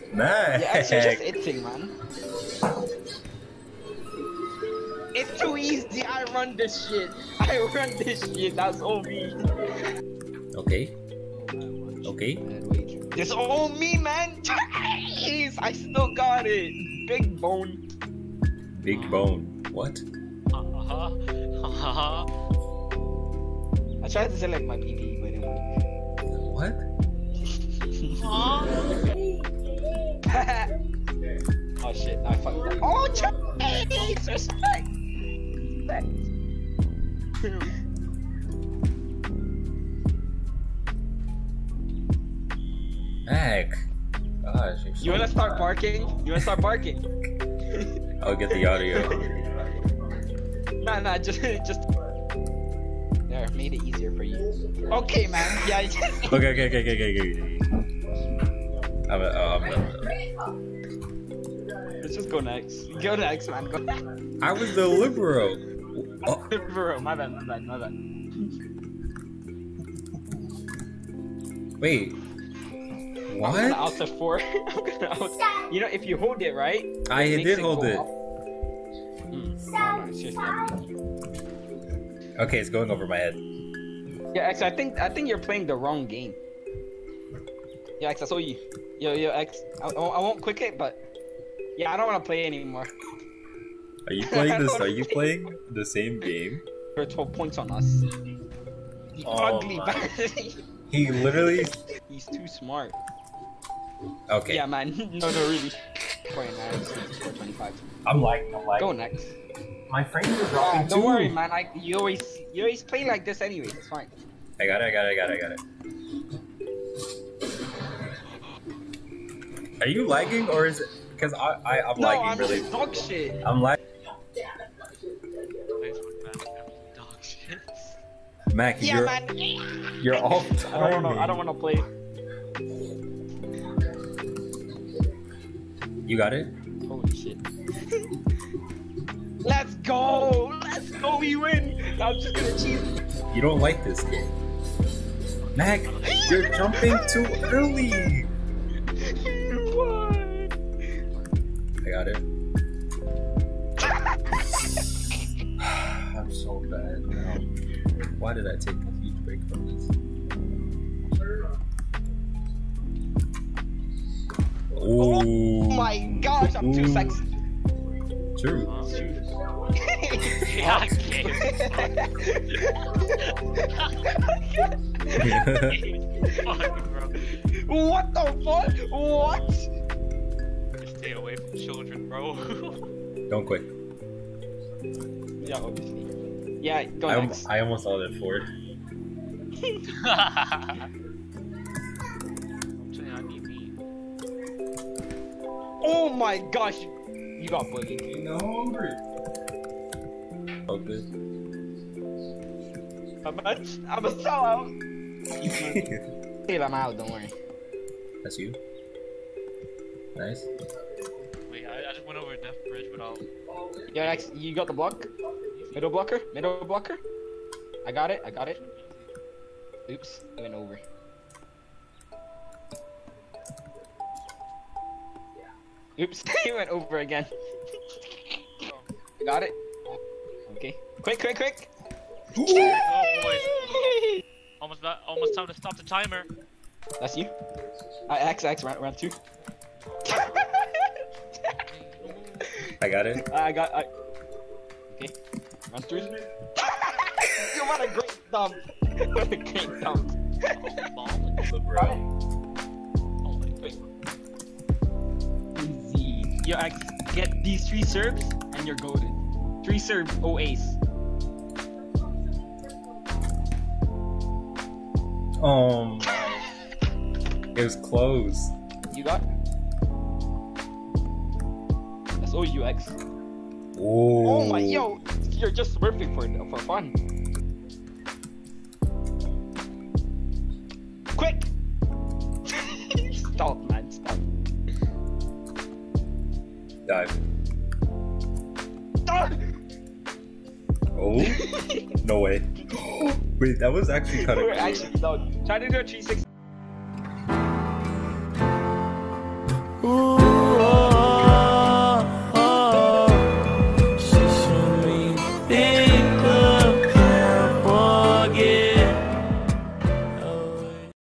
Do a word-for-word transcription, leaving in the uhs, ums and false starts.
Nice. Yeah, actually, just itching, man. It's too easy. I run this shit. I run this shit. That's all me. Okay. Okay. It's all me, man. Jeez, I still got it. Big bone. Big bone. What? Uh-huh. Uh-huh. I tried to select my P D, but it didn't What? work. Oh shit, I fucked up. Oh, jeez, respect. Respect. Heck. Gosh. you're so You wanna start barking? You wanna start barking? I'll get the audio. Nah, nah, just, just. There, made it easier for you. Okay, man. Yeah. Okay, okay, okay, okay, okay, okay. I'm, uh, I'm done. Let's just go next. Go next, man. Go next. I was the libero. Oh. Bro, my bad, my bad, my bad. Wait. I'm What? gonna out to four. I'm gonna out. You know, if you hold it right, I it makes did hold go it. up. Mm. Oh, no, it's just Okay, it's going over my head. yeah, X. I think I think you're playing the wrong game. Yeah, X. I saw you. Yo, yo, X. I, I won't- I won't click it, but yeah, I don't want to play anymore. Are you playing this? Are you playing the same game? There are twelve points on us. The Oh ugly my. bastard. He literally. He's too smart. Okay. Yeah, man. No, no, really. forty-nine, sixty-four, twenty-five. I'm like, I'm like. Go next. My frames are Ah, dropping don't too. worry, man. I you always you always play like this anyway. It's fine. I got it. I got it. I got it. I got it. Are you lagging or is it? Because I, I I'm No, lagging I'm really. just dog shit. I'm lagging. Dog shit. Mac, Yeah, you're man. you're off I don't timing. know. I don't want to play. You got it. Holy shit. Let's go! Let's go! We win! I'm just gonna cheat. You don't like this game. Mac, you're jumping too early. What? I got it. I'm so bad now. Why did I take a huge break from this? Oh Ooh. my gosh, I'm too Ooh. sexy. True. Yeah, I can't. Fuck, bro. What the fuck? What? Stay away from children, bro. Don't quit. Yeah, obviously. Yeah, go I, al- next. I almost all it forward. I'm telling you, I need me. Oh my gosh, you got bullied. You know, hungry. Oh, good. I'm a, I'm a sellout. Hey, I'm out, don't worry. That's you. Nice. Wait, I, I just went over a death bridge without. Yeah, next, you got the block? Middle blocker? Middle blocker? I got it, I got it. Oops, I went over. Oops, he went over again. I got it. Okay. Quick, quick, quick! Oh boy. Almost not, almost time to stop the timer. That's you. Uh, X, X, round, round two. I got it. I got, I... Okay, round three. You what a great thump. What a great thump. Bro. Oh my Wait. Easy. Yo, X, get these three serves and you're golden. Three serves, oh ace. Um, it was close. You got? That's all you, X. Ooh. Oh my, yo, you're just smurfing for for fun. Quick! Stop, man, stop. Dive. Stop! Oh, no way. Wait, that was actually kind We're of. actually done. Try to do a three sixty. Ooh.